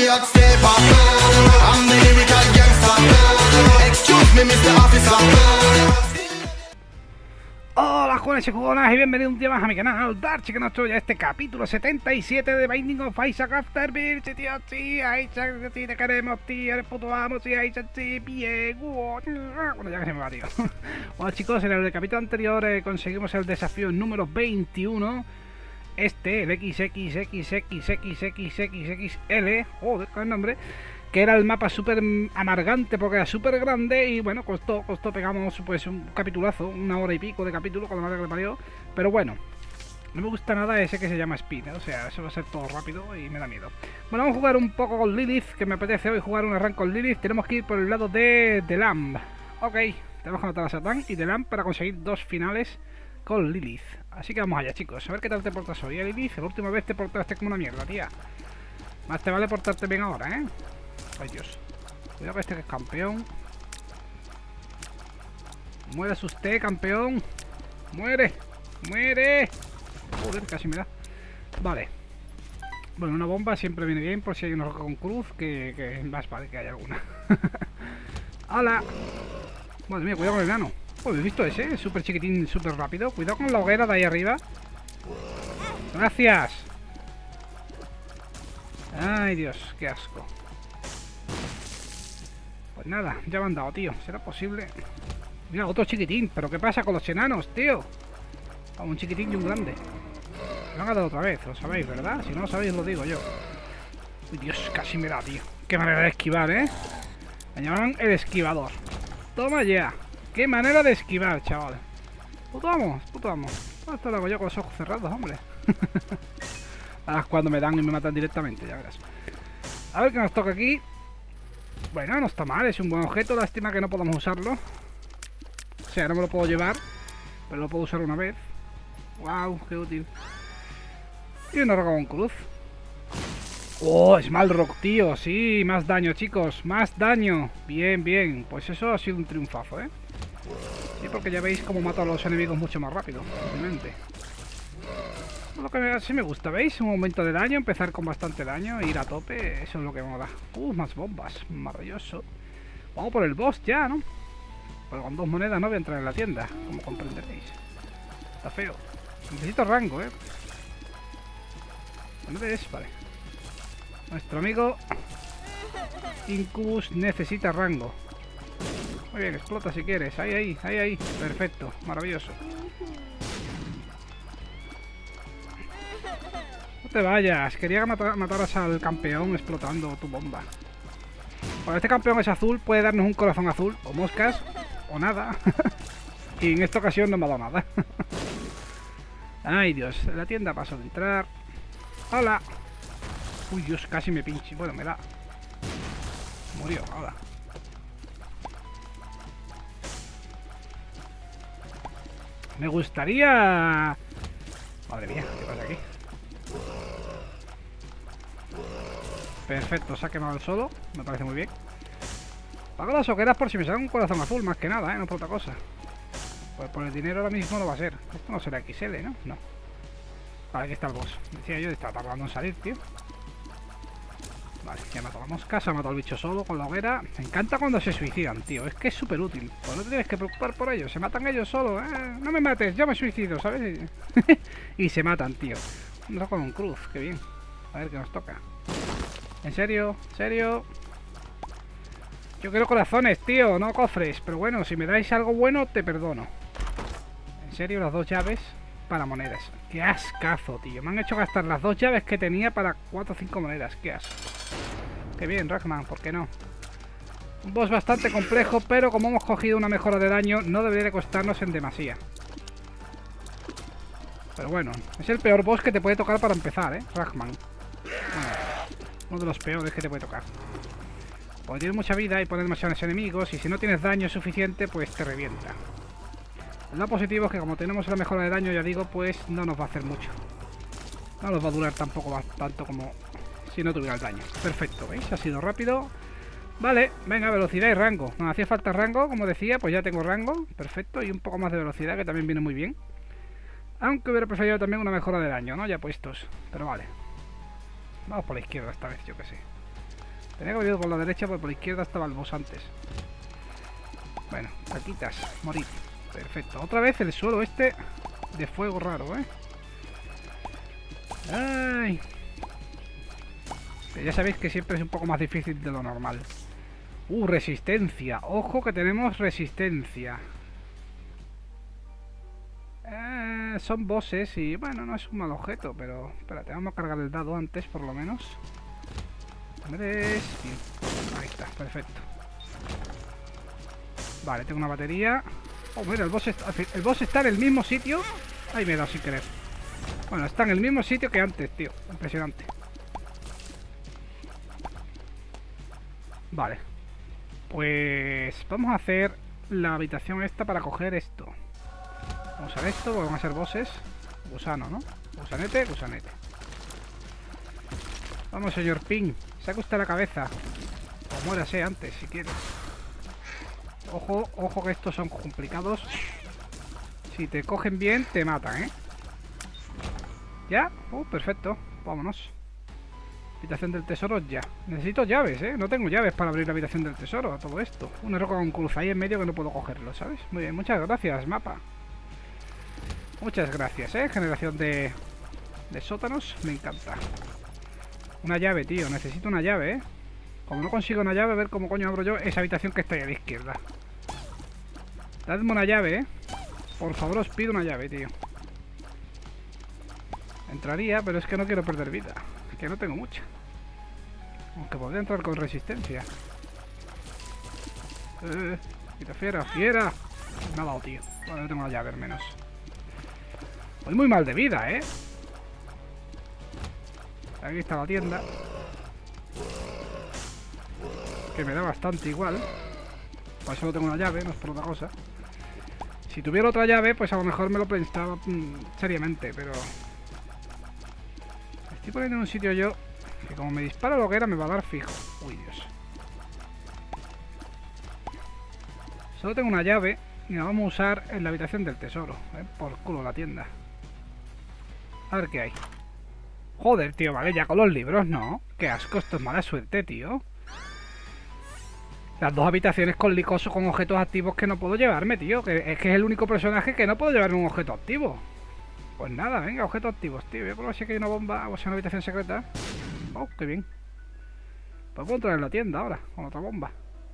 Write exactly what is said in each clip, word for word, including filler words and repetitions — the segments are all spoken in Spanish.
hot stepper. I'm the lyrical gangster. Excuse me, mister Officer. Hola jóvenes y jugonas y bienvenidos un día más a mi canal Dark Chicken ocho, ya este capítulo setenta y siete de Binding of Isaac Afterbirth, tío, sí, Isaac, sí, te queremos, tío, eres puto amo, sí, Isaac, sí, bien, bueno, ya que se me va, tío. Bueno chicos, en el capítulo anterior eh, conseguimos el desafío número veintiuno, este, el equis equis equis equis equis equis equis equis ele, joder, con el nombre, que era el mapa súper amargante porque era súper grande y bueno, costó, costó, pegamos pues un capitulazo, una hora y pico de capítulo con la madre que le parió, pero bueno, no me gusta nada ese que se llama Speed, ¿eh? O sea, eso va a ser todo rápido y me da miedo. Bueno, vamos a jugar un poco con Lilith, que me apetece hoy jugar un arranque con Lilith, tenemos que ir por el lado de The Lamb, ok, tenemos que matar a Satán y The Lamb para conseguir dos finales con Lilith, así que vamos allá chicos, a ver qué tal te portas hoy, ¿eh, Lilith? La última vez te portaste como una mierda, tía, más te vale portarte bien ahora, ¿eh? Ay Dios, cuidado que este que es campeón. Mueras usted, campeón. Muere, muere. Joder, casi me da. Vale. Bueno, una bomba siempre viene bien por si hay una roca con cruz, que, que más vale que haya alguna. ¡Hala! Madre mía, cuidado con el enano. Oh, ¿habéis visto ese? Es súper chiquitín, súper rápido. Cuidado con la hoguera de ahí arriba. Gracias. Ay Dios, qué asco. Pues nada, ya me han dado, tío. ¿Será posible? Mira, otro chiquitín. ¿Pero qué pasa con los enanos, tío? Vamos, un chiquitín y un grande. Me han dado otra vez, lo sabéis, ¿verdad? Si no lo sabéis, lo digo yo. Uy, Dios, casi me da, tío. Qué manera de esquivar, ¿eh? Me llaman el esquivador. Toma ya. Qué manera de esquivar, chaval. Puto amo, puto amo. Esto lo hago yo con los ojos cerrados, hombre. Ah, cuando me dan y me matan directamente, ya verás. A ver qué nos toca aquí. Bueno, no está mal, es un buen objeto, lástima que no podamos usarlo. O sea, no me lo puedo llevar, pero lo puedo usar una vez. Wow, qué útil. Y una roca con cruz. Oh, Smalrock, tío, sí, más daño, chicos, más daño. Bien, bien, pues eso ha sido un triunfazo, ¿eh? Sí, porque ya veis cómo mato a los enemigos mucho más rápido, obviamente. Lo que me, sí me gusta, ¿veis? Un aumento de daño, empezar con bastante daño, ir a tope, eso es lo que me da. Uh, más bombas, maravilloso. Vamos por el boss ya, ¿no? Pero con dos monedas no voy a entrar en la tienda, como comprenderéis. Está feo. Necesito rango, ¿eh? ¿Dónde es? Vale. Nuestro amigo Incubus necesita rango. Muy bien, explota si quieres. Ahí, ahí, ahí, ahí. Perfecto, maravilloso. No te vayas, quería que matar, mataras al campeón explotando tu bomba. Cuando este campeón es azul, puede darnos un corazón azul, o moscas, o nada. Y en esta ocasión no me ha dado nada. Ay Dios, la tienda paso de entrar. ¡Hola! Uy Dios, casi me pinche. Bueno, me da. Murió, hola. Me gustaría... Madre mía, ¿qué pasa aquí? Perfecto, se ha quemado el solo, me parece muy bien. Pago las hogueras por si me sale un corazón azul, más que nada, ¿eh? No por otra cosa. Pues por el dinero ahora mismo no va a ser. Esto no será equis ele, ¿no? No. Vale, aquí está el boss. Decía yo, estaba tardando en salir, tío. Vale, ya mató la mosca, se ha matado el bicho solo con la hoguera. Me encanta cuando se suicidan, tío. Es que es súper útil. Pues no te tienes que preocupar por ellos. Se matan ellos solos, ¿eh? No me mates, yo me suicido, ¿sabes? Y se matan, tío. Un roco con cruz, qué bien. A ver qué nos toca. ¿En serio? ¿En serio? Yo quiero corazones, tío, no cofres. Pero bueno, si me dais algo bueno, te perdono. En serio, las dos llaves para monedas. Qué ascazo, tío. Me han hecho gastar las dos llaves que tenía para cuatro o cinco monedas. Qué asco. Qué bien, Ragman, ¿por qué no? Un boss bastante complejo, pero como hemos cogido una mejora de daño, no debería de costarnos en demasía. Pero bueno, es el peor boss que te puede tocar para empezar, ¿eh? Ragman. Bueno, uno de los peores que te puede tocar. Porque tienes mucha vida y pones demasiados enemigos, y si no tienes daño suficiente, pues te revienta. Lo positivo es que como tenemos la mejora de daño, ya digo, pues no nos va a hacer mucho. No nos va a durar tampoco tanto como si no tuviera el daño. Perfecto, ¿veis? Ha sido rápido. Vale, venga, velocidad y rango. Nos hacía falta rango, como decía, pues ya tengo rango. Perfecto, y un poco más de velocidad, que también viene muy bien. Aunque hubiera preferido también una mejora de daño, ¿no? Ya puestos, pero vale. Vamos por la izquierda esta vez, yo que sé. Tenía que haber ido por la derecha, porque por la izquierda estaba el boss antes. Bueno, caquitas, morir. Perfecto. Otra vez el suelo este de fuego raro, ¿eh? Ay. Ya sabéis que siempre es un poco más difícil de lo normal. Uh, resistencia. Ojo que tenemos resistencia. Eh, son bosses y bueno, no es un mal objeto, pero espérate, vamos a cargar el dado antes por lo menos. Bien. Ahí está, perfecto. Vale, tengo una batería. Oh, mira, el boss, está, el boss está en el mismo sitio. Ahí me he dado sin querer. Bueno, está en el mismo sitio que antes, tío. Impresionante. Vale. Pues vamos a hacer la habitación esta para coger esto. Vamos a ver esto, porque van a ser bosses. Gusano, ¿no? Gusanete, gusanete. Vamos, señor Ping. Saca usted la cabeza. O muérase antes, si quiere. Ojo, ojo que estos son complicados. Si te cogen bien, te matan, ¿eh? ¿Ya? Uh, perfecto. Vámonos. Habitación del tesoro ya. Necesito llaves, ¿eh? No tengo llaves para abrir la habitación del tesoro a todo esto. Una roca con cruz ahí en medio que no puedo cogerlo, ¿sabes? Muy bien, muchas gracias, mapa. Muchas gracias, ¿eh? Generación de, de sótanos. Me encanta. Una llave, tío. Necesito una llave, ¿eh? Como no consigo una llave, a ver cómo coño abro yo esa habitación que está ahí a la izquierda. Dadme una llave, ¿eh? Por favor, os pido una llave, tío. Entraría, pero es que no quiero perder vida. Es que no tengo mucha. Aunque podría entrar con resistencia. Eh, quita fiera, fiera. Me ha dado, tío. Bueno, no tengo la llave, al menos. Voy muy mal de vida, ¿eh? Aquí está la tienda. Que me da bastante igual. Por eso no tengo una llave, no es por otra cosa. Si tuviera otra llave, pues a lo mejor me lo pensaba mmm, seriamente, pero... Estoy poniendo en un sitio yo que como me dispara lo que era me va a dar fijo. Uy, Dios. Solo tengo una llave y la vamos a usar en la habitación del tesoro. ¿Eh? Por culo la tienda. A ver qué hay. Joder, tío, vale, ya con los libros, ¿no? Qué asco, esto es mala suerte, tío. Las dos habitaciones con licoso con objetos activos que no puedo llevarme, tío. Que es que es el único personaje que no puedo llevarme un objeto activo. Pues nada, venga, objetos activos, tío. Voy a probar si aquí hay una bomba o sea una habitación secreta. Oh, qué bien. Pues puedo entrar en la tienda ahora, con otra bomba.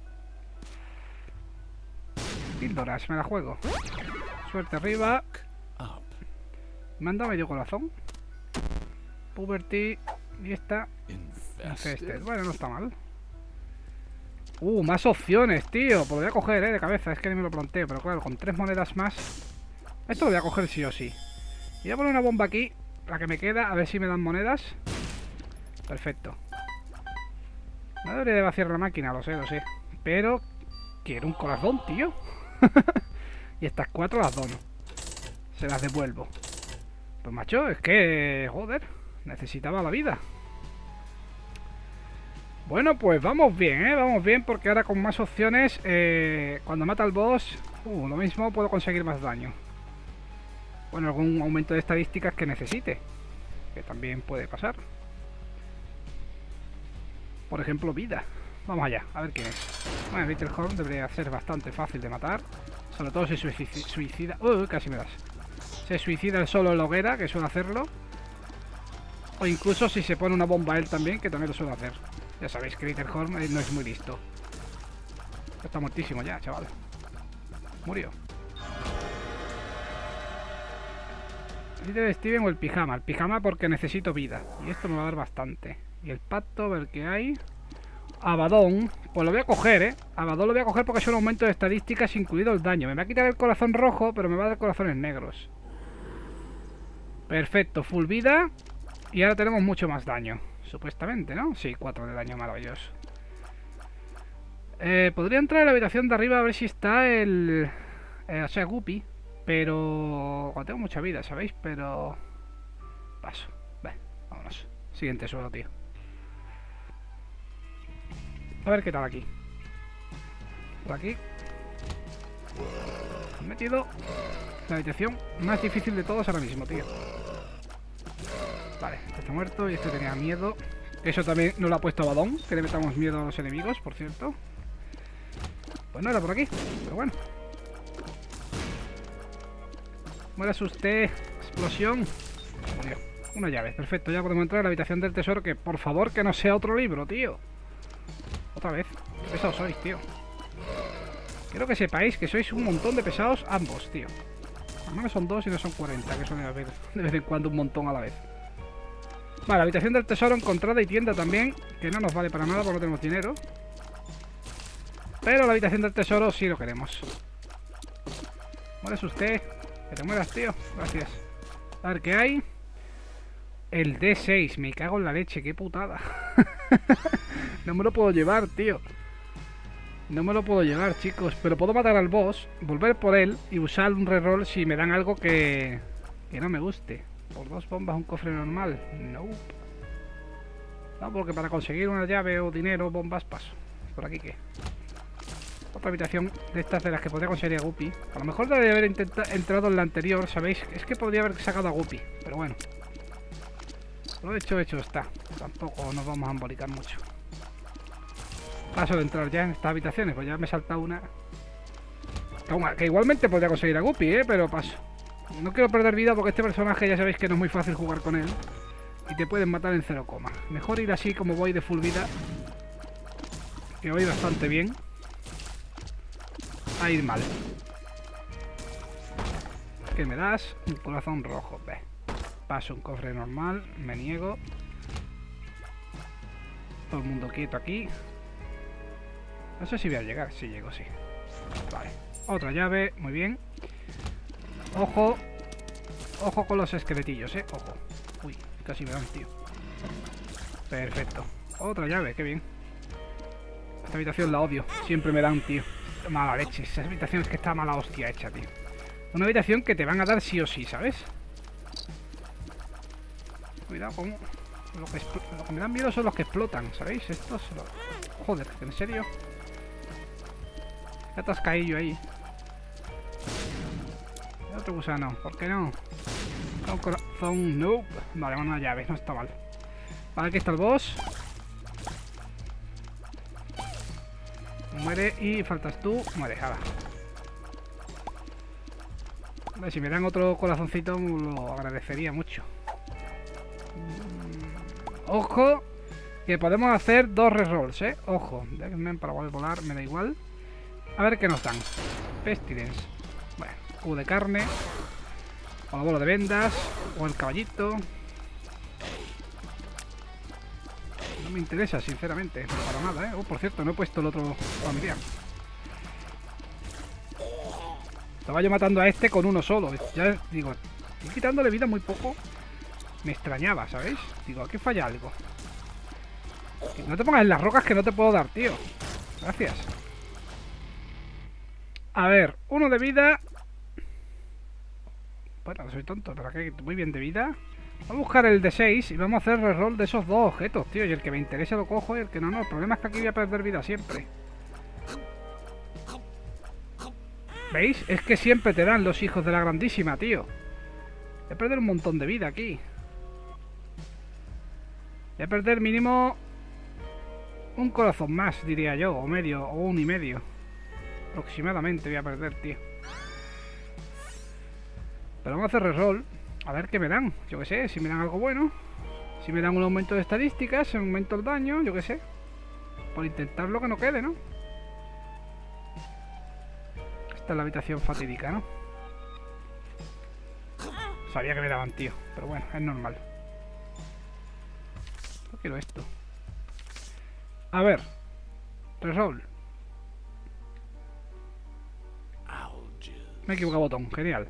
Píldoras, me la juego. Suerte arriba. Me han dado medio corazón. Puberty. Y esta. Infested. Bueno, no está mal. Uh, más opciones, tío. Pues lo voy a coger, eh, de cabeza. Es que ni me lo planteo. Pero claro, con tres monedas más. Esto lo voy a coger sí o sí. Y voy a poner una bomba aquí. La que me queda. A ver si me dan monedas. Perfecto. No debería de vaciar la máquina, lo sé, lo sé. Pero quiero un corazón, tío. Y estas cuatro las dono. Se las devuelvo. Pues macho, es que... Joder. Necesitaba la vida. Bueno, pues vamos bien, ¿eh? Vamos bien porque ahora con más opciones, eh, cuando mata al boss, uh, lo mismo puedo conseguir más daño. Bueno, algún aumento de estadísticas que necesite, que también puede pasar. Por ejemplo, vida. Vamos allá, a ver quién es. Bueno, Littlehorn debería ser bastante fácil de matar. Sobre todo si suicida... Uh, casi me das. Se suicida el solo en la hoguera, que suele hacerlo. O incluso si se pone una bomba a él también, que también lo suele hacer. Ya sabéis que Littlehorn no es muy listo. Está muertísimo ya, chaval. Murió. ¿El Steven o el pijama? El pijama porque necesito vida. Y esto me va a dar bastante. Y el pacto, a ver qué hay. Abaddon. Pues lo voy a coger, ¿eh? Abaddon lo voy a coger porque es un aumento de estadísticas incluido el daño. Me va a quitar el corazón rojo, pero me va a dar corazones negros. Perfecto, full vida. Y ahora tenemos mucho más daño. Supuestamente, ¿no? Sí, cuatro de daño, maravilloso. Eh, podría entrar a la habitación de arriba a ver si está el... Eh, o sea, Guppy. Pero... Tengo mucha vida, ¿sabéis? Pero... Paso. Ve, vámonos. Siguiente suelo, tío. A ver qué tal aquí. Por aquí. He metido la habitación más difícil de todos ahora mismo, tío. Vale, este está muerto y este tenía miedo. Eso también nos lo ha puesto Badón, que le metamos miedo a los enemigos, por cierto. Pues no era por aquí, pero bueno. Muérase usted, explosión. Murió. Una llave, perfecto, ya podemos entrar a la habitación del tesoro. Que por favor que no sea otro libro, tío. Otra vez, qué pesados sois, tío. Quiero que sepáis que sois un montón de pesados ambos, tío. Al menos son dos y no son cuarenta, que suele haber de vez en cuando un montón a la vez. Vale, la habitación del tesoro encontrada y tienda también, que no nos vale para nada porque no tenemos dinero. Pero la habitación del tesoro sí lo queremos. Mueres usted. Que te mueras, tío. Gracias. A ver, ¿qué hay? El D seis. Me cago en la leche. Qué putada. No me lo puedo llevar, tío. No me lo puedo llevar, chicos. Pero puedo matar al boss, volver por él y usar un reroll si me dan algo que, que no me guste. Por dos bombas un cofre normal. No. No, porque para conseguir una llave o dinero, bombas paso. ¿Por aquí qué? Otra habitación de estas de las que podría conseguir a Guppy. A lo mejor debería haber entrado en la anterior, ¿sabéis? Es que podría haber sacado a Guppy, pero bueno. Lo hecho, hecho está. Tampoco nos vamos a embolicar mucho. Paso de entrar ya en estas habitaciones, pues ya me salta una. Que igualmente podría conseguir a Guppy, ¿eh? Pero paso. No quiero perder vida porque este personaje ya sabéis que no es muy fácil jugar con él. Y te pueden matar en cero coma. Mejor ir así como voy de full vida. Que voy bastante bien. A ir mal. ¿Qué me das? Un corazón rojo. Ve. Paso un cofre normal. Me niego. Todo el mundo quieto aquí. No sé si voy a llegar. Si llego, sí. Vale. Otra llave. Muy bien. Ojo. Ojo con los esqueletillos, eh. Ojo. Uy, casi me dan, tío. Perfecto. Otra llave, qué bien. Esta habitación la odio. Siempre me dan, tío. Mala leche. Esa habitación es que está mala hostia hecha, tío. Una habitación que te van a dar sí o sí, ¿sabes? Cuidado con... Lo que, lo que me dan miedo son los que explotan, ¿sabéis? Estos... Lo... Joder, ¿en serio? Ya te has caído ahí. Otro gusano, ¿por qué no? Un corazón, no. Vale, una llave, no está mal. Vale, aquí está el boss. Muere y faltas tú. Muere, ahora. A ver, si me dan otro corazoncito lo agradecería mucho. Ojo, que podemos hacer dos rerolls, ¿eh? Ojo, déjenme para poder volar, me da igual. A ver qué nos dan. Pestilence. Bueno, cubo de carne. O la bola de vendas. O el caballito. No me interesa, sinceramente. Para nada, ¿eh? Oh, por cierto, no he puesto el otro familiar. Estaba yo matando a este con uno solo. Ya digo, estoy quitándole vida muy poco. Me extrañaba, ¿sabéis? Digo, aquí falla algo. No te pongas en las rocas que no te puedo dar, tío. Gracias. A ver, uno de vida. Bueno, soy tonto, pero aquí muy bien de vida. Vamos a buscar el D seis y vamos a hacer reroll de esos dos objetos, tío. Y el que me interese lo cojo y el que no, no. El problema es que aquí voy a perder vida siempre. ¿Veis? Es que siempre te dan los hijos de la grandísima, tío. Voy a perder un montón de vida aquí. Voy a perder mínimo un corazón más, diría yo. O medio, o un y medio. Aproximadamente voy a perder, tío. Pero vamos a hacer reroll. A ver qué me dan. Yo qué sé, si me dan algo bueno. Si me dan un aumento de estadísticas, un aumento del daño, yo qué sé. Por intentarlo que no quede, ¿no? Esta es la habitación fatídica, ¿no? Sabía que me daban, tío. Pero bueno, es normal. No quiero esto. A ver. Reroll. Me he equivocado botón, genial.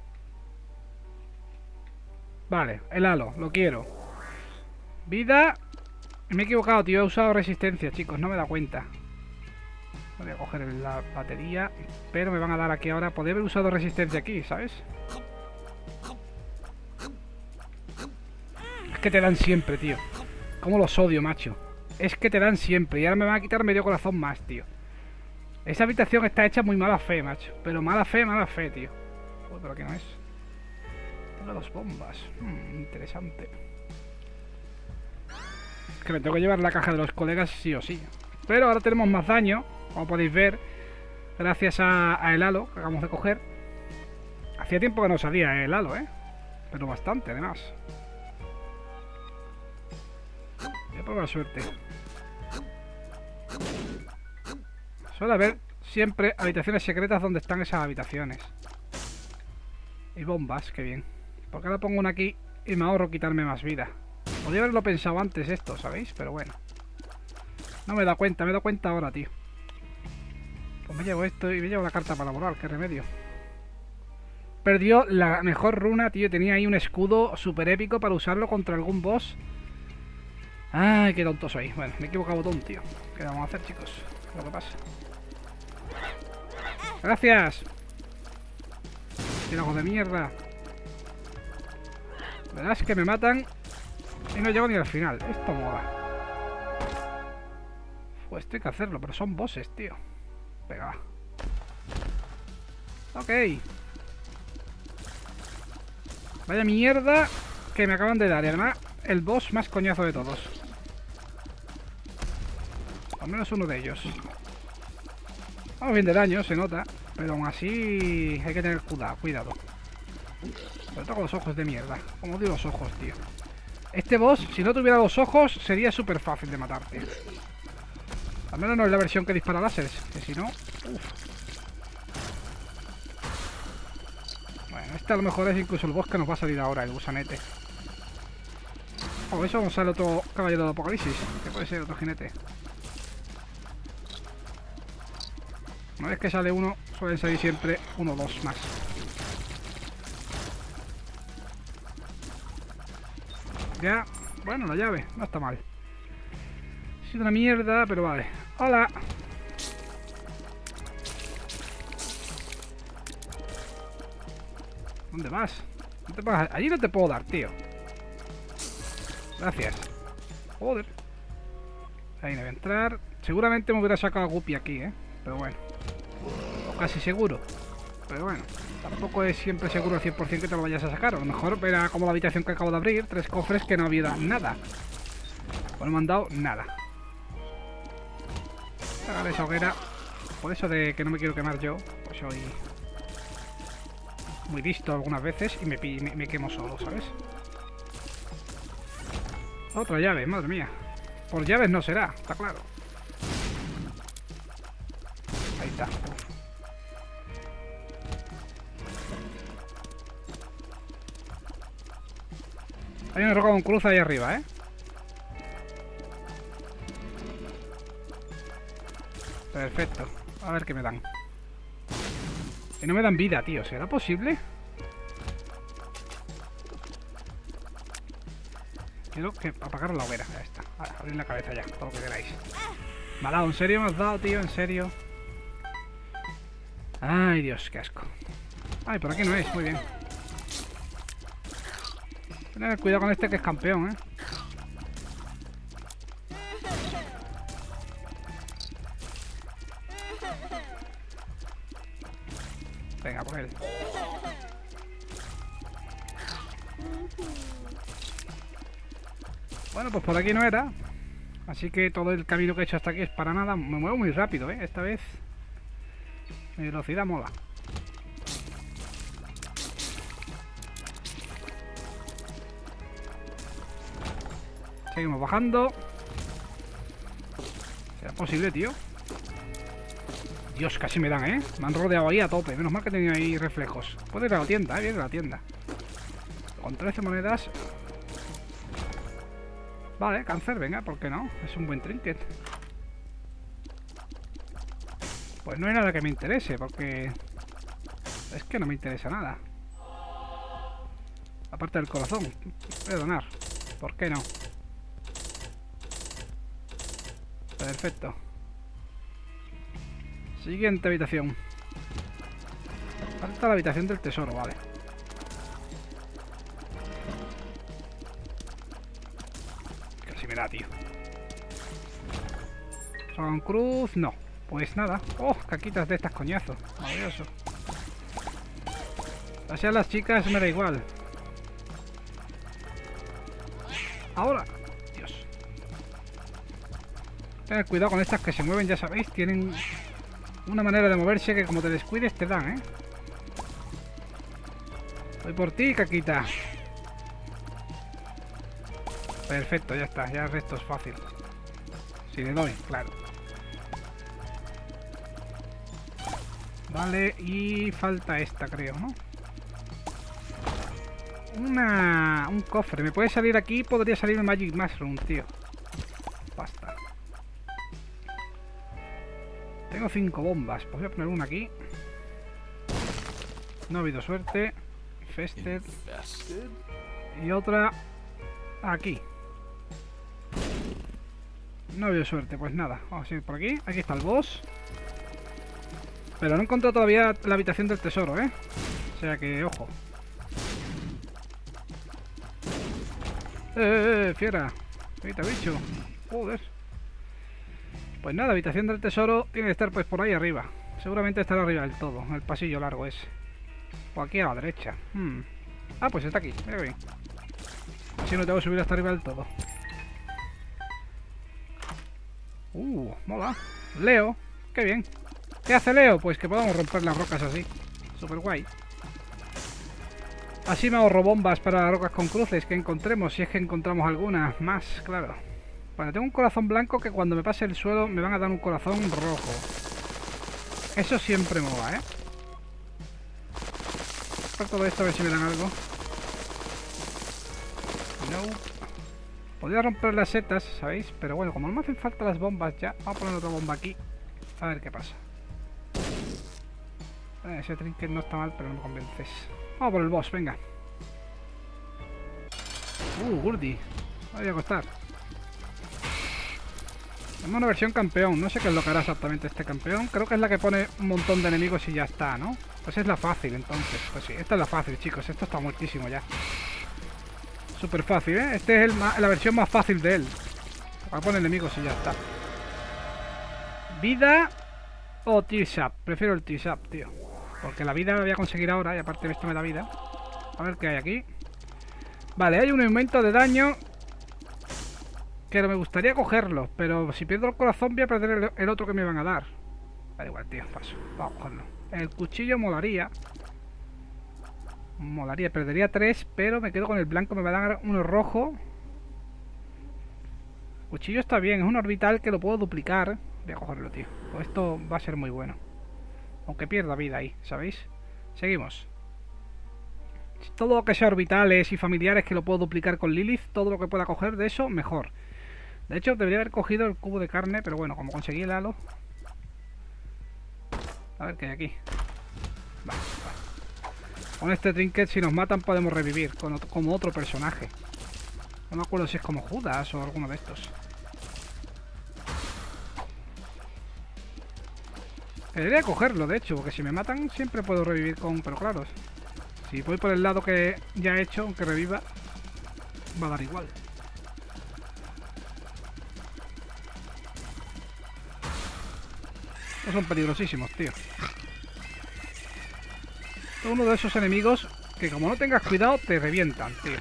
Vale, el halo, lo quiero. Vida. Me he equivocado, tío, he usado resistencia, chicos, no me da cuenta. Voy a coger la batería. Pero me van a dar aquí ahora. Podría haber usado resistencia aquí, ¿sabes? Es que te dan siempre, tío. Cómo los odio, macho. Es que te dan siempre. Y ahora me van a quitar medio corazón más, tío. Esa habitación está hecha muy mala fe, macho. Pero mala fe, mala fe, tío. Uy, pero aquí no es. Tengo dos bombas. Hmm, interesante. que me tengo que llevar la caja de los colegas sí o sí. Pero ahora tenemos más daño, como podéis ver, gracias a, a el halo que acabamos de coger. Hacía tiempo que no salía el halo, ¿eh? Pero bastante, además. Voy a probar suerte. Suele haber siempre habitaciones secretas donde están esas habitaciones. Y bombas, qué bien. Porque ahora pongo una aquí y me ahorro quitarme más vida. Podría haberlo pensado antes esto, ¿sabéis? Pero bueno. No me da cuenta, me da cuenta ahora, tío. Pues me llevo esto y me llevo la carta para laborar, qué remedio. Perdió la mejor runa, tío. Tenía ahí un escudo súper épico para usarlo contra algún boss. Ay, qué tonto soy. Bueno, me he equivocado botón, tío. ¿Qué vamos a hacer, chicos? Lo que pasa. ¡Gracias! ¡Tirajos de mierda! Verás que me matan y no llego ni al final. Esto mola. Pues esto hay que hacerlo, pero son bosses, tío. Venga, va. Ok. Vaya mierda que me acaban de dar. Y además, el boss más coñazo de todos. Al menos uno de ellos. Vamos bien de daño, se nota. Pero aún así hay que tener cuidado, cuidado. Sobre todo con los ojos de mierda. Como digo, los ojos, tío. Este boss, si no tuviera los ojos, sería súper fácil de matarte. Al menos no es la versión que dispara láseres. Que si no... Uf. Bueno, este a lo mejor es incluso el boss que nos va a salir ahora, el gusanete. O eso nos sale otro caballero de Apocalipsis, que puede ser otro jinete. Una vez que sale uno, suelen salir siempre uno o dos más. Ya, bueno, la llave, no está mal. Ha sido una mierda, pero vale. ¡Hola! ¿Dónde vas? ¿No te vas? Allí no te puedo dar, tío. Gracias. Joder. Ahí no voy a entrar. Seguramente me hubiera sacado a Guppy aquí, ¿eh? Pero bueno. O casi seguro. Pero bueno. Tampoco es siempre seguro al cien por cien que te lo vayas a sacar. A lo mejor era como la habitación que acabo de abrir. Tres cofres que no había nada. Pues no me han dado nada. Agarré esa hoguera. Por eso de que no me quiero quemar yo. Pues soy muy listo algunas veces y me, me, me quemo solo, ¿sabes? Otra llave, madre mía. Por llaves no será, está claro. Ahí está. Uf. Hay una roca con cruz ahí arriba, ¿eh? Perfecto. A ver qué me dan. Que no me dan vida, tío. ¿Será posible? Quiero que apagar la hoguera. Ya está. Vale, abrir la cabeza ya. Todo lo que queráis. Me ha dado. ¿En serio me has dado, tío? ¿En serio? Ay, Dios, qué asco. Ay, por aquí no es. Muy bien. Tener cuidado con este que es campeón, ¿eh? Venga, por él. Bueno, pues por aquí no era. Así que todo el camino que he hecho hasta aquí es para nada. Me muevo muy rápido, ¿eh? Esta vez mi velocidad mola. Seguimos bajando. ¿Será posible, tío? Dios, casi me dan, ¿eh? Me han rodeado ahí a tope. Menos mal que he tenido ahí reflejos. Puedo ir a la tienda, ¿eh? Viene a la tienda. Con trece monedas. Vale, cáncer, venga, ¿por qué no? Es un buen trinket. Pues no hay nada que me interese, porque... es que no me interesa nada. Aparte del corazón. Voy a donar. ¿Por qué no? Perfecto. Siguiente habitación. Falta la habitación del tesoro, vale. Casi me da, tío. Son cruz, no. Pues nada. Oh, caquitas de estas coñazos. Maravilloso. O sea, las chicas me da igual. Ahora. Dios. Tened cuidado con estas que se mueven, ya sabéis. Tienen una manera de moverse que como te descuides te dan, ¿eh? Voy por ti, caquita. Perfecto, ya está. Ya el resto es fácil. Si le doy, claro. Vale, y falta esta, creo, ¿no? Una... un cofre. Me puede salir aquí, podría salir un Magic Mushroom, tío. Basta. Tengo cinco bombas. Pues voy a poner una aquí. No ha habido suerte. Infested. Y otra aquí. No ha habido suerte, pues nada. Vamos a ir por aquí. Aquí está el boss. Pero no he encontrado todavía la habitación del tesoro, ¿eh? O sea que, ojo. ¡Eh, eh, eh! ¡Fiera! ¡Ahorita, bicho! ¡Joder! Pues nada, habitación del tesoro tiene que estar pues por ahí arriba. Seguramente estará arriba del todo, en el pasillo largo ese. O aquí a la derecha. Hmm. Ah, pues está aquí, mira bien. Así no tengo que subir hasta arriba del todo. Uh, mola. Leo, qué bien. ¿Qué hace Leo? Pues que podamos romper las rocas así. Super guay. Así me ahorro bombas para rocas con cruces que encontremos, si es que encontramos alguna más, claro. Bueno, tengo un corazón blanco que cuando me pase el suelo me van a dar un corazón rojo. Eso siempre mola, ¿eh? Por todo esto a ver si me dan algo. No. Podría romper las setas, ¿sabéis? Pero bueno, como no me hacen falta las bombas ya, vamos a poner otra bomba aquí. A ver qué pasa. Eh, ese trinket no está mal, pero no me convences. Vamos por el boss, venga. Uh, Gurdy. Voy a costar. Tenemos una versión campeón. No sé qué es lo que hará exactamente este campeón. Creo que es la que pone un montón de enemigos y ya está, ¿no? Pues es la fácil, entonces. Pues sí, esta es la fácil, chicos. Esto está muertísimo ya. Súper fácil, ¿eh? Este es el la versión más fácil de él. Pone enemigos y ya está. Vida o Tears-Up. Prefiero el Tears-Up, tío. Porque la vida la voy a conseguir ahora y aparte esto me da vida. A ver qué hay aquí. Vale, hay un aumento de daño que no me gustaría cogerlo, pero si pierdo el corazón voy a perder el, el otro que me van a dar. Da igual, tío, paso. Vamos a cogerlo. El cuchillo molaría. Molaría, perdería tres, pero me quedo con el blanco, me va a dar uno rojo. El cuchillo está bien, es un orbital que lo puedo duplicar. Voy a cogerlo, tío. Pues esto va a ser muy bueno. Aunque pierda vida ahí, ¿sabéis? Seguimos. Todo lo que sea orbitales y familiares que lo puedo duplicar con Lilith, todo lo que pueda coger de eso, mejor. De hecho, debería haber cogido el cubo de carne, pero bueno, como conseguí el halo. A ver qué hay aquí. Vale, vale. Con este trinket, si nos matan, podemos revivir con otro, como otro personaje. No me acuerdo si es como Judas o alguno de estos. Debería cogerlo, de hecho, porque si me matan siempre puedo revivir con... Pero claro, si voy por el lado que ya he hecho, aunque reviva, va a dar igual. Estos son peligrosísimos, tío. Son uno de esos enemigos que como no tengas cuidado te revientan, tío.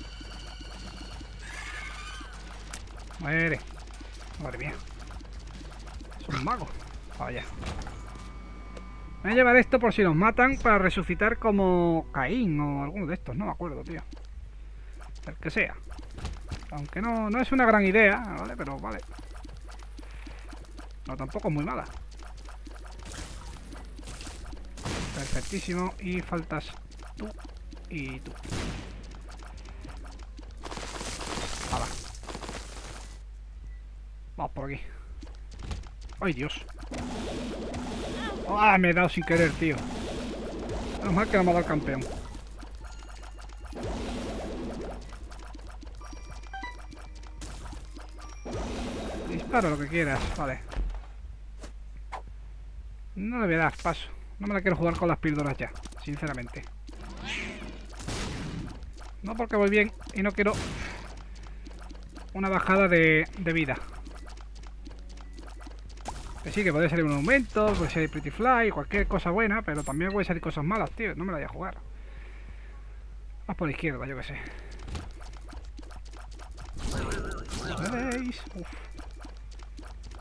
Muere. Madre mía. Es un mago. Vaya. Me voy a llevar esto por si nos matan para resucitar como Caín o alguno de estos, no me acuerdo, tío. El que sea. Aunque no, no es una gran idea, ¿vale? Pero vale. No, tampoco es muy mala. Perfectísimo. Y faltas tú y tú. Hala. Vamos por aquí. ¡Ay, Dios! ¡Ah! Me he dado sin querer, tío. Menos mal que no me ha dado el campeón. Dispara lo que quieras, vale. No le voy a dar paso. No me la quiero jugar con las píldoras ya, sinceramente. No porque voy bien y no quiero una bajada de, de vida. Que sí, que puede salir un aumento, puede salir Pretty Fly, cualquier cosa buena, pero también puede salir cosas malas, tío. No me la voy a jugar. Más por la izquierda, yo que sé. ¿Veis? Uf.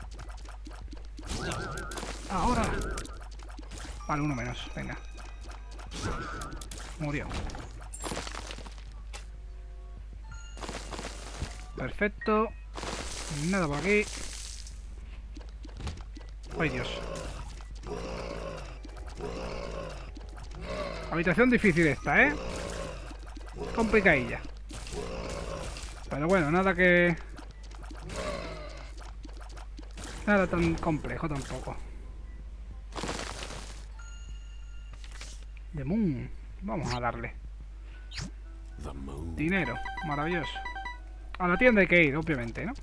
Ahora. Vale, uno menos. Venga. Murió. Perfecto. Nada por aquí. Ay, Dios. Habitación difícil esta, ¿eh? Complicadilla. Pero bueno, nada que... Nada tan complejo tampoco. The Moon. Vamos a darle. Dinero. Maravilloso. A la tienda hay que ir, obviamente, ¿no?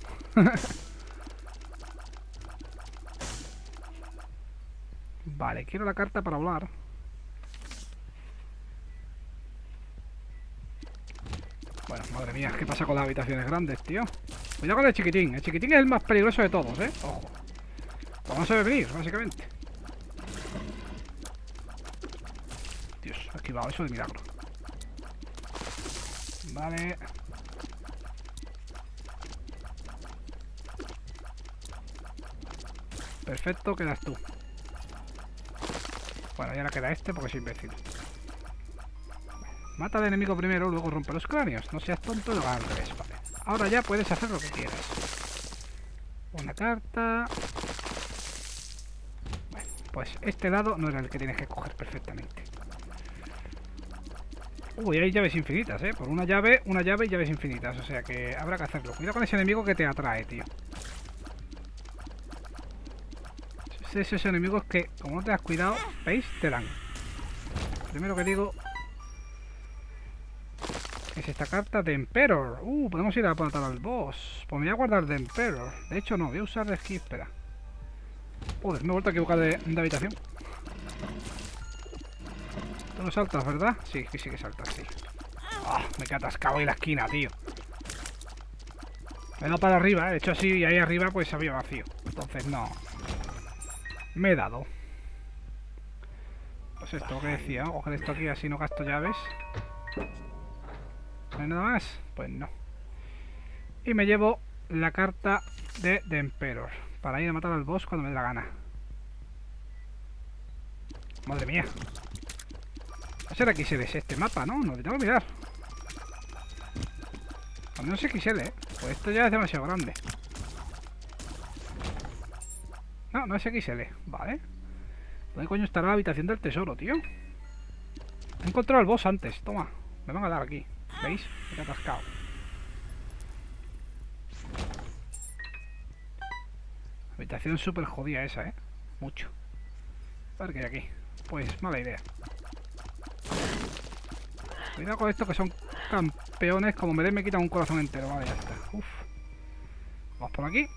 Vale, quiero la carta para hablar. Bueno, madre mía, ¿qué pasa con las habitaciones grandes, tío? Cuidado con el chiquitín. El chiquitín es el más peligroso de todos, ¿eh? Ojo. Pues no se ve venir, básicamente. Dios, he esquivado eso de milagro. Vale. Perfecto, quedas tú. Bueno, y ahora queda este porque es imbécil. Mata al enemigo primero, luego rompe los cráneos. No seas tonto y lo hagas al revés, vale. Ahora ya puedes hacer lo que quieras. Una carta. Bueno, pues este lado no era el que tienes que coger perfectamente. Uy, hay llaves infinitas, ¿eh? Por una llave, una llave y llaves infinitas. O sea que habrá que hacerlo. Cuidado con ese enemigo que te atrae, tío. Esos enemigos que, como no te has cuidado, ¿veis? Te dan. Primero que digo es esta carta de Emperor. Uh, podemos ir a matar al boss. Pues me voy a guardar de Emperor. De hecho no, voy a usar de esquí, espera. Joder, me he vuelto a equivocar de, de habitación. Tú no saltas, ¿verdad? Sí, sí, sí que saltas, sí. Oh, me he atascado en la esquina, tío. Me he dado para arriba, he hecho así y ahí arriba pues había vacío. Entonces no. Me he dado. Pues esto, lo que decía, ¿no? Coger esto aquí así no gasto llaves. ¿No hay nada más? Pues no. Y me llevo la carta de The Emperor para ir a matar al boss cuando me dé la gana. Madre mía. ¿No será X L este mapa, no? No lo tengo que mirar. Al menos es X L, ¿eh? Pues esto ya es demasiado grande. No, no es X L, vale. ¿Dónde coño estará la habitación del tesoro, tío? He encontrado al boss antes, toma. Me van a dar aquí, ¿veis? Me he atascado. Habitación súper jodida esa, ¿eh? Mucho. A ver qué hay aquí. Pues mala idea. Cuidado con esto que son campeones. Como me den me quitan un corazón entero. Vale, ya está. Uf. Vamos por aquí.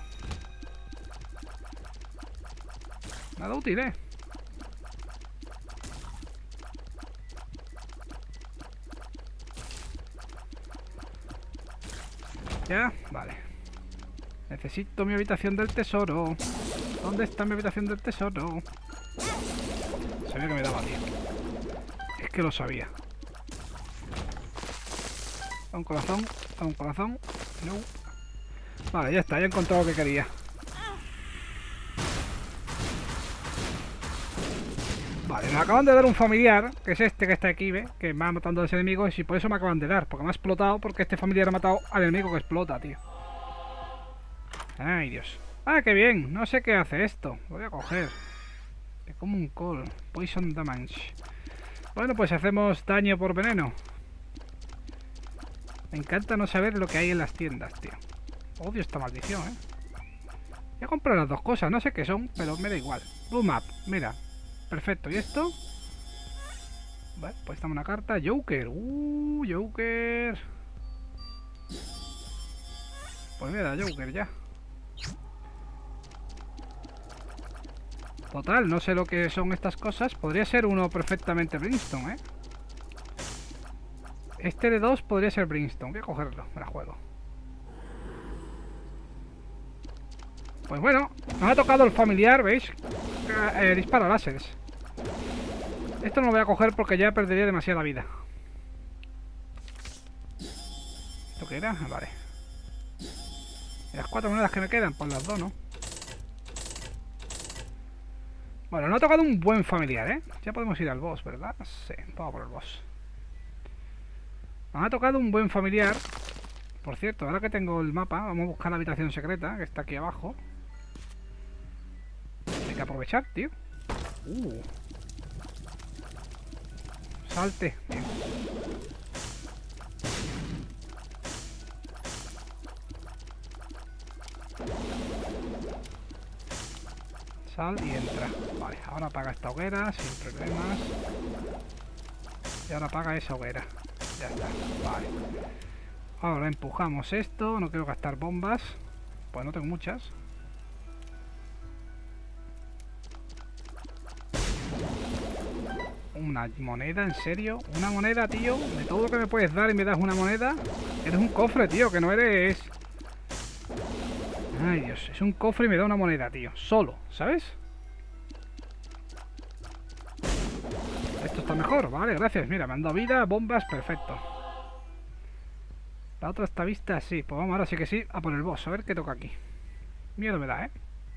Nada útil, ¿eh? Ya, vale. Necesito mi habitación del tesoro. ¿Dónde está mi habitación del tesoro? Sabía que me daba, tío. Es que lo sabía. A un corazón, a un corazón. No. Vale, ya está, ya he encontrado lo que quería. Vale, me acaban de dar un familiar, que es este que está aquí, ¿ve? Que me va matando a ese enemigo y por eso me acaban de dar. Porque me ha explotado porque este familiar ha matado al enemigo que explota, tío. Ay, Dios. Ah, qué bien. No sé qué hace esto. Lo voy a coger. Es como un call. Poison damage. Bueno, pues hacemos daño por veneno. Me encanta no saber lo que hay en las tiendas, tío. Odio esta maldición, ¿eh? Voy a comprar las dos cosas. No sé qué son, pero me da igual. Blue map, mira. Perfecto, ¿y esto? Vale, pues estamos una carta. Joker, uh, Joker. Pues mira, Joker ya. Total, no sé lo que son estas cosas. Podría ser uno perfectamente Brimstone, ¿eh? Este de dos podría ser Brimstone. Voy a cogerlo, me la juego. Pues bueno, nos ha tocado el familiar, ¿veis? Eh, dispara láseres. Esto no lo voy a coger porque ya perdería demasiada vida. ¿Esto qué era? Vale. ¿Y las cuatro monedas que me quedan? Pues las dos, ¿no? Bueno, no ha tocado un buen familiar, ¿eh? Ya podemos ir al boss, ¿verdad? Sí, vamos por el boss. Nos ha tocado un buen familiar. Por cierto, ahora que tengo el mapa, vamos a buscar la habitación secreta, que está aquí abajo. Hay que aprovechar, tío. Uh. Salte. Bien. Sal y entra. Vale, ahora apaga esta hoguera sin problemas. Y ahora apaga esa hoguera. Ya está. Vale. Ahora empujamos esto. No quiero gastar bombas. Pues no tengo muchas. Una moneda, ¿en serio? ¿Una moneda, tío? De todo lo que me puedes dar y me das una moneda. Eres un cofre, tío, que no eres... Ay, Dios, es un cofre y me da una moneda, tío. Solo, ¿sabes? Esto está mejor, vale, gracias. Mira, me han dado vida, bombas, perfecto. La otra está vista, sí. Pues vamos ahora sí que sí a por el boss, a ver qué toca aquí. Miedo me da, ¿eh?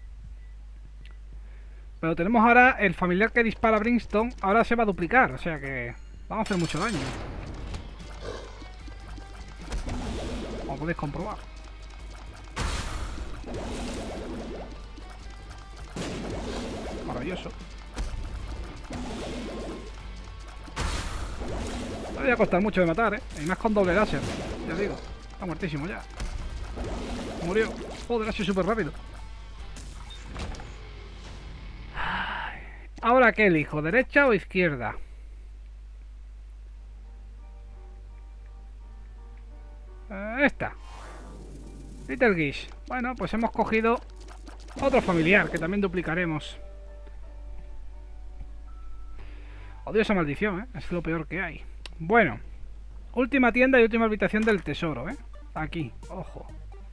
Pero tenemos ahora el familiar que dispara Brimstone. Ahora se va a duplicar, o sea que vamos a hacer mucho daño. Como podéis comprobar. Maravilloso. No voy a costar mucho de matar, ¿eh? Y más con doble láser. Ya digo, está muertísimo ya. Murió. Joder, ha sido súper rápido. Ahora, ¿qué elijo? ¿Derecha o izquierda? Eh, esta. Little Gish. Bueno, pues hemos cogido otro familiar que también duplicaremos. Odio esa maldición, ¿eh? Es lo peor que hay. Bueno. Última tienda y última habitación del tesoro, ¿eh? Aquí, ojo.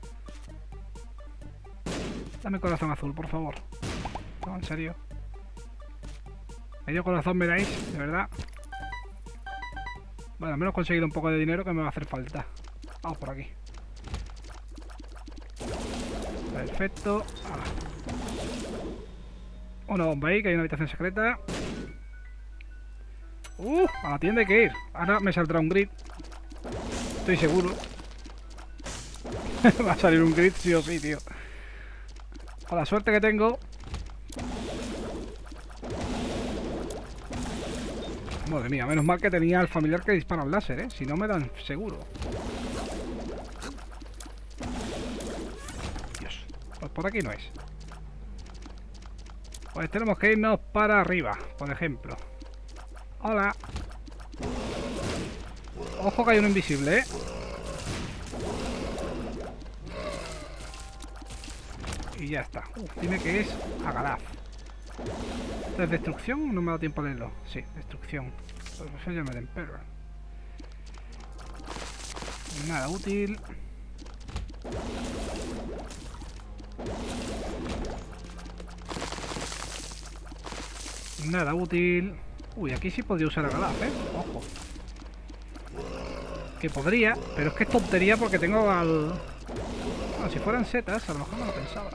Dame corazón azul, por favor. No, en serio. Medio corazón me dais, de verdad. Bueno, al menos he conseguido un poco de dinero que me va a hacer falta. Vamos por aquí. Perfecto. Ahora. Una bomba ahí, que hay una habitación secreta. Uh, a la tienda hay que ir. Ahora me saldrá un grid. Estoy seguro. Va a salir un grid sí o sí, tío. Con la suerte que tengo. Madre mía, menos mal que tenía el familiar que dispara el láser, ¿eh? Si no me dan seguro. Dios, pues por aquí no es. Pues tenemos que irnos para arriba, por ejemplo. Hola. Ojo que hay uno invisible, ¿eh? Y ya está. Uf, dime que es Agalaz. ¿Esto es destrucción? No me ha dado tiempo a leerlo. Sí, destrucción. Pues eso ya me den perro. Nada útil. Nada útil. Uy, aquí sí podría usar Agalaz, ¿eh? Ojo. Que podría, pero es que es tontería porque tengo al... Bueno, si fueran setas, a lo mejor no lo pensaba.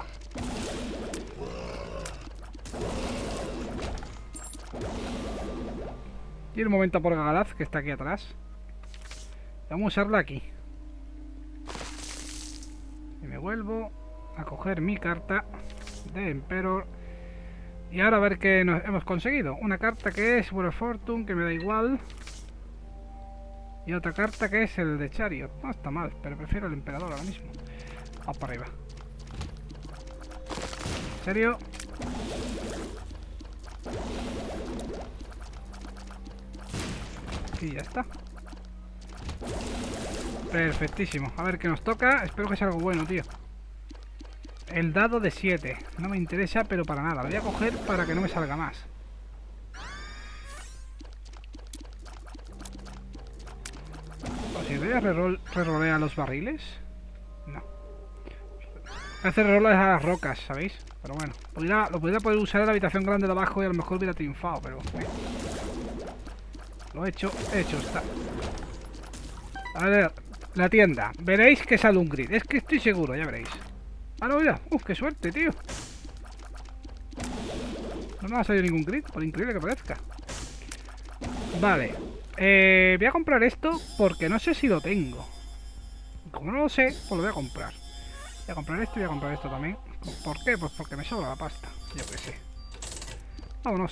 Y un momento por Agalaz, que está aquí atrás. Vamos a usarla aquí. Y me vuelvo a coger mi carta de Emperor. Y ahora a ver qué nos hemos conseguido. Una carta que es World Fortune, que me da igual. Y otra carta que es el de Chariot. No está mal, pero prefiero el Emperador ahora mismo. Vamos para arriba. ¿En serio? Y ya está. Perfectísimo. A ver qué nos toca. Espero que sea algo bueno, tío. El dado de siete. No me interesa, pero para nada. Lo voy a coger para que no me salga más. O si voy a rerolear los barriles. No. Hacer reroll a las rocas, ¿sabéis? Pero bueno. Podría, lo podría poder usar en la habitación grande de abajo y a lo mejor hubiera triunfado, pero... Eh. Lo he hecho, hecho está. A ver, la tienda. Veréis que sale un grid. Es que estoy seguro, ya veréis. Ah, no, mira. Uf, qué suerte, tío. No me va a salir ningún crit, por increíble que parezca. Vale. Eh, voy a comprar esto porque no sé si lo tengo. Como no lo sé, pues lo voy a comprar. Voy a comprar esto y voy a comprar esto también. ¿Por qué? Pues porque me sobra la pasta. Yo qué sé. Vámonos.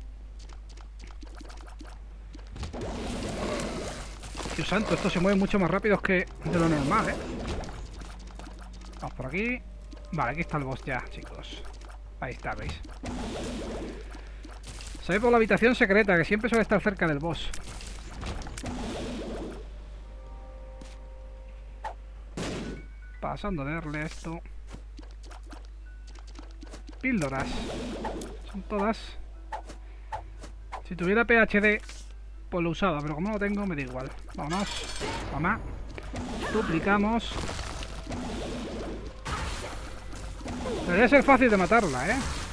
Dios santo, esto se mueve mucho más rápido que de lo normal, ¿eh? Vamos por aquí. Vale, aquí está el boss ya, chicos. Ahí está, ¿veis? Se ve por la habitación secreta, que siempre suele estar cerca del boss. Pasando de darle esto. Píldoras. Son todas. Si tuviera P H D, pues lo usaba, pero como no lo tengo, me da igual. Vámonos. Mamá. Duplicamos. Debería ser fácil de matarla, ¿eh?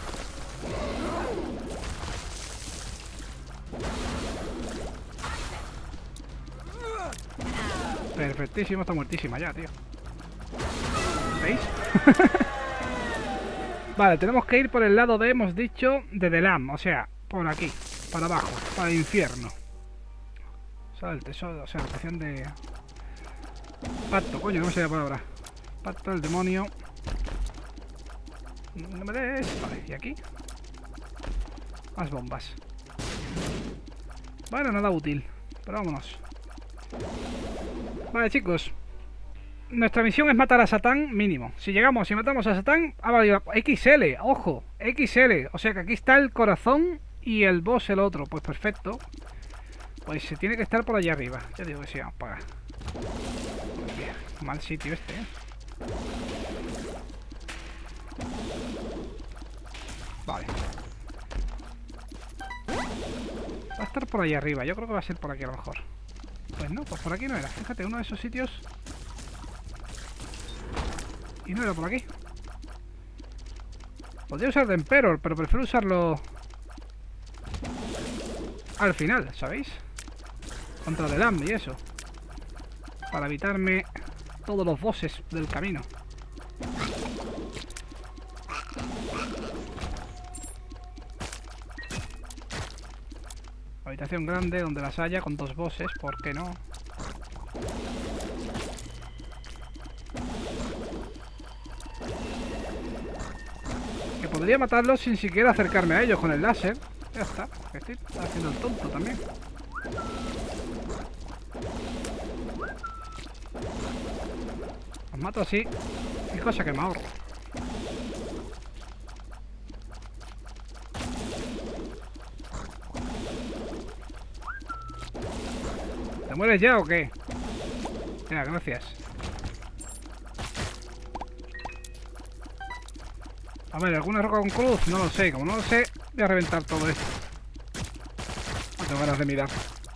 Perfectísimo, está muertísima ya, tío. ¿Veis? Vale, tenemos que ir por el lado de, hemos dicho, de Delam, o sea, por aquí, para abajo, para el infierno. O sea, el tesoro, o sea, la estación de... Pacto, coño, no me sé la palabra. Pacto del demonio. No me des. Vale, y aquí. Más bombas. Bueno, nada útil, pero vámonos. Vale, chicos. Nuestra misión es matar a Satán mínimo. Si llegamos y matamos a Satán, ha valido X L, ojo, X L. O sea que aquí está el corazón y el boss el otro. Pues perfecto. Pues se tiene que estar por allá arriba. Ya digo que sí, vamos para acá. Mal sitio este, ¿eh? Vale. Va a estar por allá arriba. Yo creo que va a ser por aquí a lo mejor. Pues no, pues por aquí no era. Fíjate, uno de esos sitios... Y no era por aquí. Podría usar de Emperor, pero prefiero usarlo al final, ¿sabéis? Contra Delam y eso. Para evitarme todos los bosses del camino. Habitación grande donde las haya con dos bosses, ¿por qué no? Que podría matarlos sin siquiera acercarme a ellos con el láser. Ya está, estoy haciendo el tonto también. Los mato así. Qué cosa que me ahorro. ¿Te mueres ya o qué? Mira, gracias. A ver, ¿alguna roca con cruz? No lo sé. Como no lo sé, voy a reventar todo esto. No tengo ganas de mirar.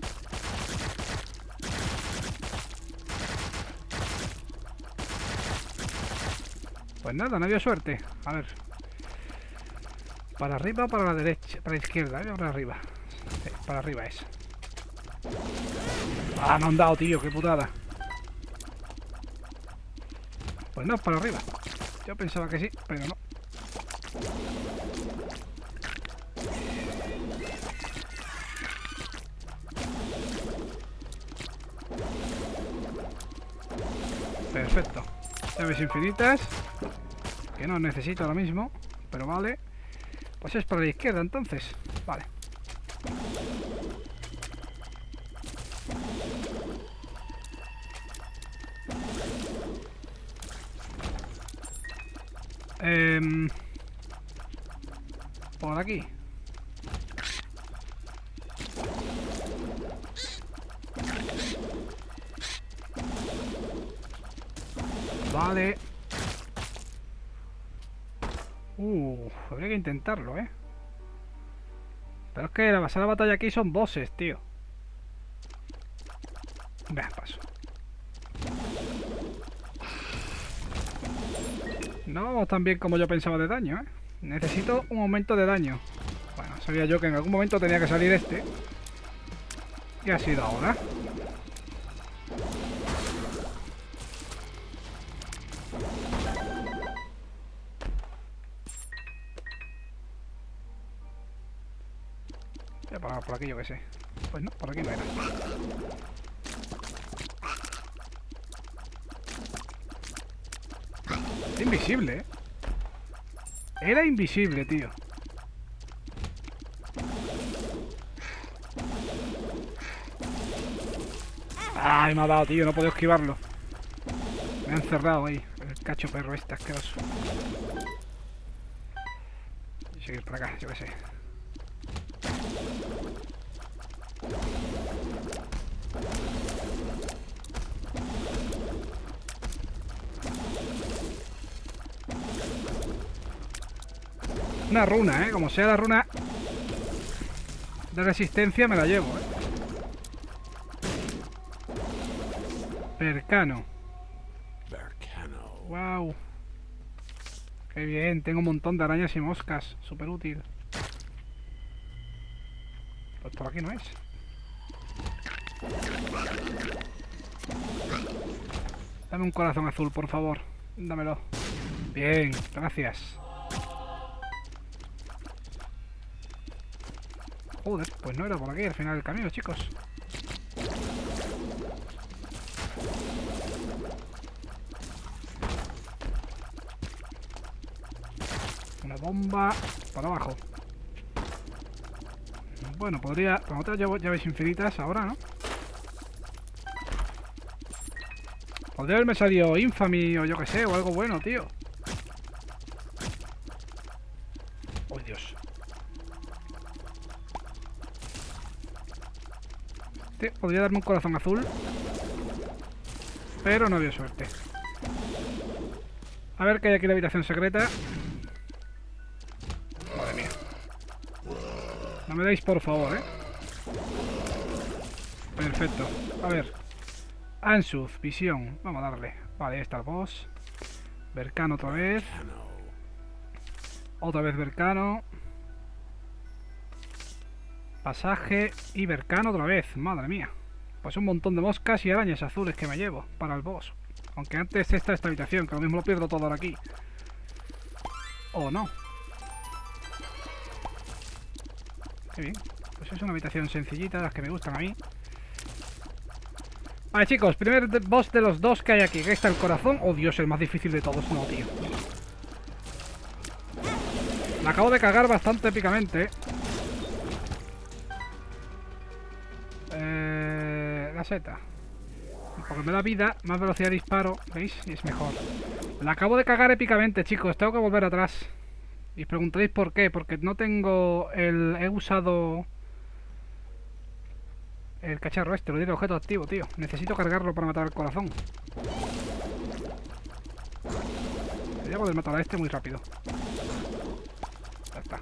Pues nada, no había suerte. A ver. Para arriba o para la derecha. Para la izquierda, ¿eh? Para arriba. Sí, para arriba es. Ah, no han dado, tío, qué putada. Pues no, para arriba. Yo pensaba que sí, pero no. Perfecto. Llaves infinitas. Que no necesito ahora mismo, pero vale. Pues es para la izquierda entonces. Vale. Eh, por aquí. Vale. Uh, habría que intentarlo, ¿eh? Pero es que la pasada batalla aquí son bosses, tío. Venga, paso. No vamos tan bien como yo pensaba de daño, ¿eh? Necesito un aumento de daño. Bueno, sabía yo que en algún momento tenía que salir este. Y ha sido ahora. Voy a parar por aquí, yo que sé. Pues no, por aquí no era. Es invisible, ¿eh? Era invisible, tío. Ay, me ha dado, tío. No puedo esquivarlo. Me ha encerrado ahí. El cacho perro este asqueroso. Voy a seguir por acá, yo que sé. Una runa, ¿eh? Como sea la runa de resistencia, me la llevo, ¿eh? Percano. Wow. Qué bien, tengo un montón de arañas y moscas. Súper útil. Pues por aquí no es. Dame un corazón azul, por favor. Dámelo. Bien, gracias. Joder, pues no era por aquí al final del camino, chicos. Una bomba para abajo. Bueno, podría... Como otras llaves infinitas ahora, ¿no? Podría haberme salido Infamy o yo que sé, o algo bueno, tío. ¡Oh, Dios! Este podría darme un corazón azul. Pero no había suerte. A ver qué hay aquí en la habitación secreta. Madre mía. No me deis, por favor, ¿eh? Perfecto. A ver. Ansuz, visión. Vamos a darle. Vale, ahí está el boss. Vercano otra vez. Otra vez Vercano. Pasaje y Vercano otra vez. Madre mía. Pues un montón de moscas y arañas azules que me llevo para el boss. Aunque antes está esta habitación, que lo mismo lo pierdo todo ahora aquí. O no. Qué bien. Pues es una habitación sencillita, las que me gustan a mí. Vale, chicos, primer boss de los dos que hay aquí. Que está el corazón. Oh, Dios, el más difícil de todos. No, tío. Me acabo de cagar bastante épicamente, ¿eh? Eh, la seta. Porque me da vida, más velocidad de disparo. ¿Veis? Y es mejor. La acabo de cagar épicamente, chicos. Tengo que volver atrás. Y os preguntaréis por qué. Porque no tengo el... He usado... El cacharro este, lo diré objeto activo, tío. Necesito cargarlo para matar al corazón. Voy a poder matar a este muy rápido. Ya está.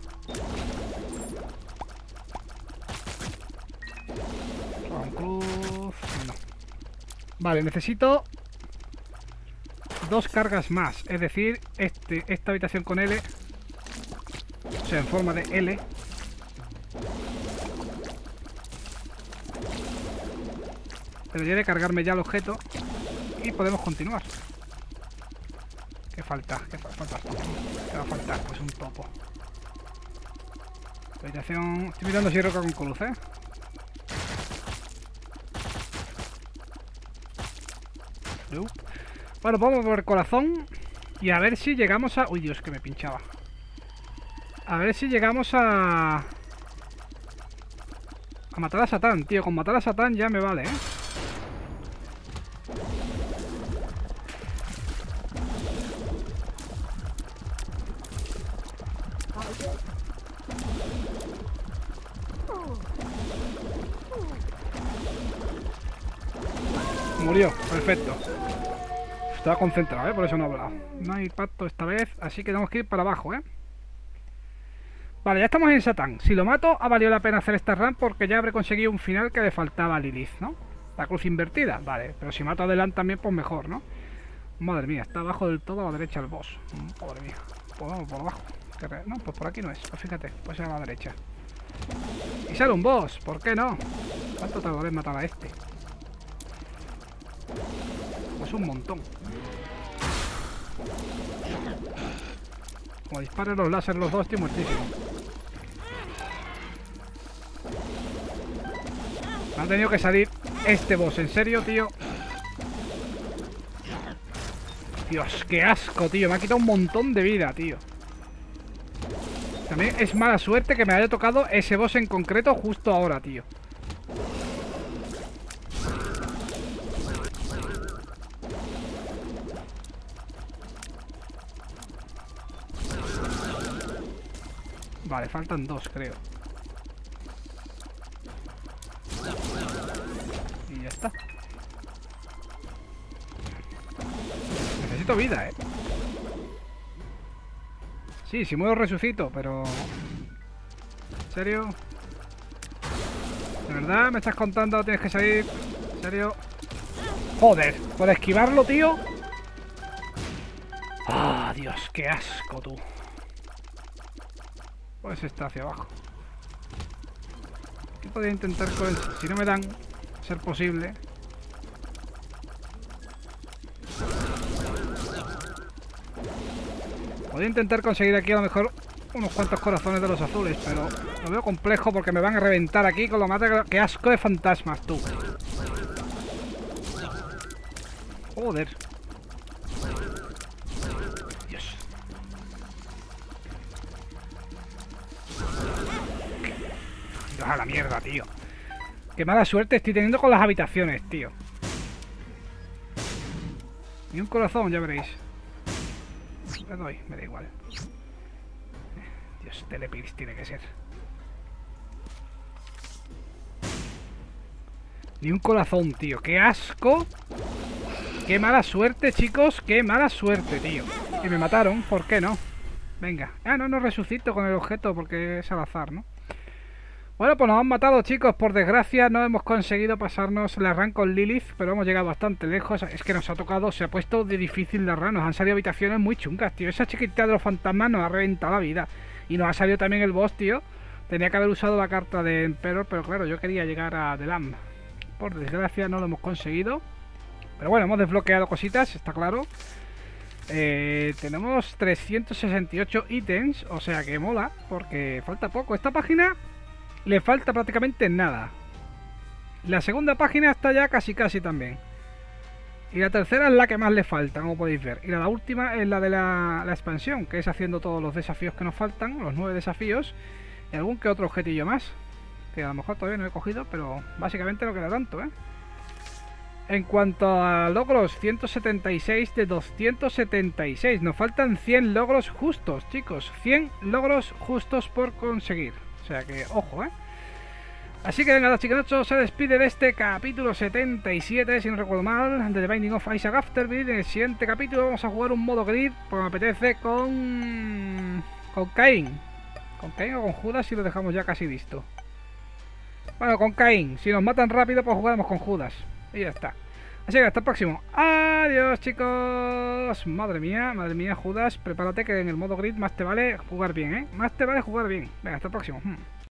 Con cruz... No. Vale, necesito dos cargas más. Es decir, este, esta habitación con L. O sea, en forma de L. Debería de cargarme ya el objeto. Y podemos continuar. ¿Qué falta? ¿Qué fa falta? ¿Qué va a faltar? Pues un topo. Habitación... Estoy mirando si hay roca con cruz, ¿eh? No. Bueno, vamos por el corazón. Y a ver si llegamos a... Uy, Dios, que me pinchaba. A ver si llegamos a... A matar a Satán, tío. Con matar a Satán ya me vale, ¿eh? Murió, perfecto. Estaba concentrado, ¿eh? Por eso no he hablado. No hay pacto esta vez, así que tenemos que ir para abajo, ¿eh? Vale, ya estamos en Satán. Si lo mato, ha valido la pena hacer esta run porque ya habré conseguido un final que le faltaba a Lilith, ¿no? La cruz invertida, vale. Pero si mato a Delant también, pues mejor, ¿no? Madre mía, está abajo del todo a la derecha el boss. Madre mía. Pues vamos por abajo. No, pues por aquí no es. Pues fíjate, pues a la derecha. Y sale un boss, ¿por qué no? ¿Cuánto tardaré en matar a este? Pues un montón. Como disparen los láser los dos, estoy muertísimo. Ha tenido que salir este boss. ¿En serio, tío? Dios, qué asco, tío. Me ha quitado un montón de vida, tío. También es mala suerte que me haya tocado ese boss en concreto justo ahora, tío. Vale, faltan dos, creo. Y ya está. Necesito vida, eh. Sí, si muero resucito, pero... ¿En serio? ¿De verdad me estás contando? Tienes que salir... ¿En serio? Joder, por esquivarlo, tío. Ah, Dios, qué asco, tú. Pues está hacia abajo. ¿Qué podría intentar con él? Si no me dan, ser posible. Podría intentar conseguir aquí a lo mejor unos cuantos corazones de los azules, pero lo veo complejo porque me van a reventar aquí con lo mata. ¡Qué asco de fantasmas, tú! Joder. Dios. Dios, a la mierda, tío. Qué mala suerte estoy teniendo con las habitaciones, tío. Ni un corazón, ya veréis. Le doy, me da igual. Dios, Telepills tiene que ser. Ni un corazón, tío. ¡Qué asco! ¡Qué mala suerte, chicos! ¡Qué mala suerte, tío! Y me mataron, ¿por qué no? Venga. Ah, no, no resucito con el objeto porque es al azar, ¿no? Bueno, pues nos han matado, chicos. Por desgracia no hemos conseguido pasarnos la run con Lilith, pero hemos llegado bastante lejos. Es que nos ha tocado, se ha puesto de difícil la run. Nos han salido habitaciones muy chungas, tío. Esa chiquitita de los fantasmas nos ha reventado la vida. Y nos ha salido también el boss, tío. Tenía que haber usado la carta de Emperor, pero claro, yo quería llegar a The Lamb. Por desgracia no lo hemos conseguido. Pero bueno, hemos desbloqueado cositas, está claro. Eh, tenemos trescientos sesenta y ocho ítems, o sea que mola, porque falta poco. Esta página le falta prácticamente nada. La segunda página está ya casi casi también. Y la tercera es la que más le falta, como podéis ver. Y la última es la de la, la expansión, que es haciendo todos los desafíos que nos faltan, los nueve desafíos, y algún que otro objetillo más, que a lo mejor todavía no he cogido, pero básicamente no queda tanto, ¿eh? En cuanto a logros, ciento setenta y seis de doscientos setenta y seis. Nos faltan cien logros justos, chicos. cien logros justos por conseguir. O sea que, ojo, ¿eh? Así que venga, chiquinochos, se despide de este capítulo setenta y siete, si no recuerdo mal, de The Binding of Isaac Afterbirth. En el siguiente capítulo vamos a jugar un modo grid, pues me apetece, con... con Cain. Con Cain o con Judas, si lo dejamos ya casi listo. Bueno, con Cain. Si nos matan rápido, pues jugaremos con Judas. Y ya está. Así que hasta el próximo. Adiós, chicos. Madre mía, madre mía, Judas. Prepárate que en el modo grid más te vale jugar bien, ¿eh? Más te vale jugar bien. Venga, hasta el próximo. Hmm.